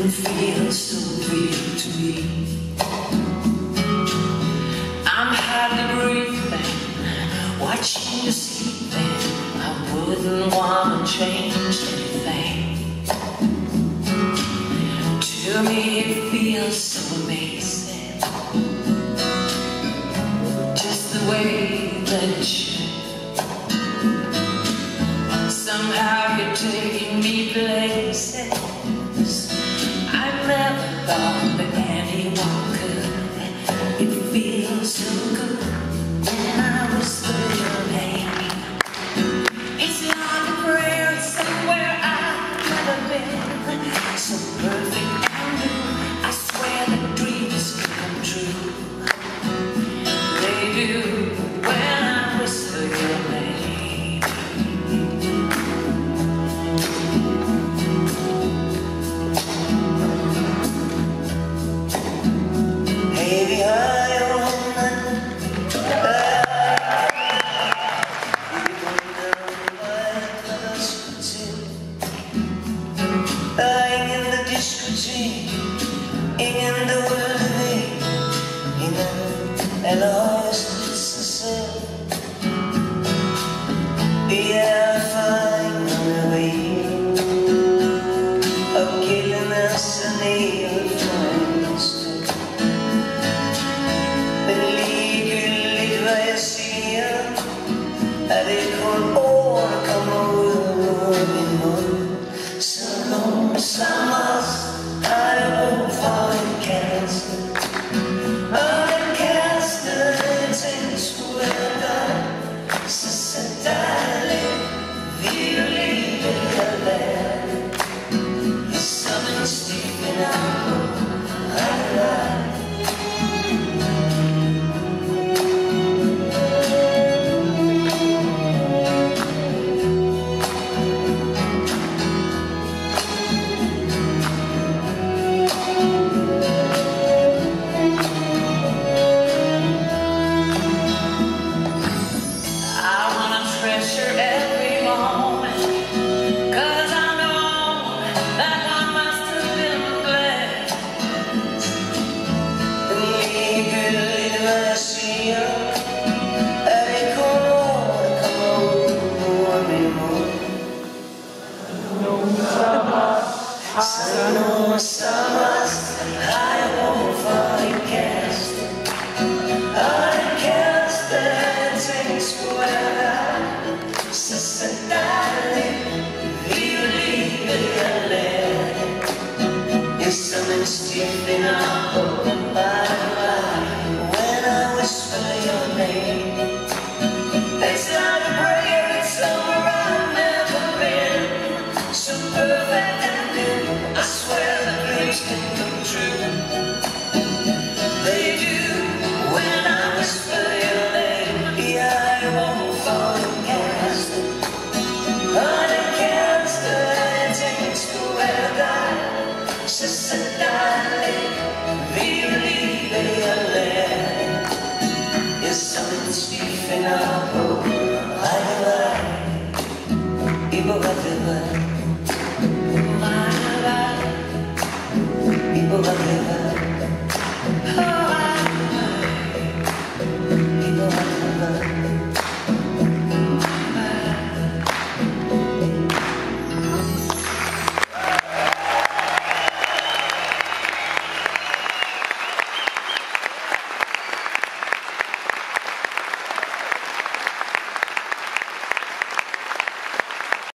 feels so real to me. I'm hardly breathing, watching you sleeping. I wouldn't want to change anything. To me it feels so amazing, just the way that it should. Somehow you're taking me places I never thought that anyone could. It feels so good when I whisper your name. It's like a prayer somewhere I've never been. So perfect and new, I swear that dreams can come true. They do when I whisper your name. In the world and lost itself. We are flying on the way of killing us and evil friends. Men likegyldigt hvad jeg siger, er det kun ord, der kommer ud af min mund. Så nogen sammen os har jeg brug for en kæreste. Og en kæreste, jeg tænkte skulle være dig. Så sæt dig lidt, vi jo livet jeg lærer. Som en stiffen arm, ret dig. Så nogen som os har jeg brug for en kæreste. Og en kæreste, jeg tænkte skulle være dig. Så sæt dig lidt, vi jo livet jeg lærer. Jeg som en stiv vinder på